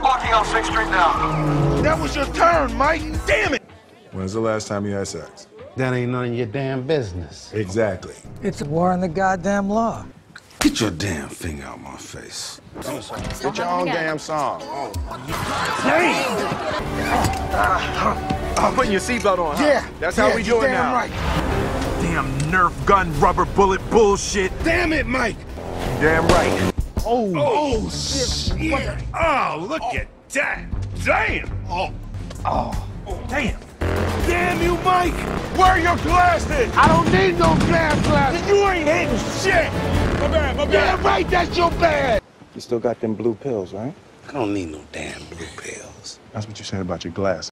Blocking on 6th Street now. That was your turn, Mike. Damn it. When's the last time you had sex? That ain't none of your damn business. Exactly. It's a war on the goddamn law. Get your damn finger out my face. Get your own damn song. I'm putting your seatbelt on, huh? Yeah. That's how we do it now. Right. Damn Nerf gun rubber bullet bullshit. Damn it, Mike. Damn right. Oh, shit. Oh, look at that. Damn. Oh, damn. Damn you, Mike. Where are your glasses? I don't need no damn glasses. You ain't hitting shit. My bad. Yeah, right, that's your bad. You still got them blue pills, right? I don't need no damn blue pills. That's what you said about your glasses.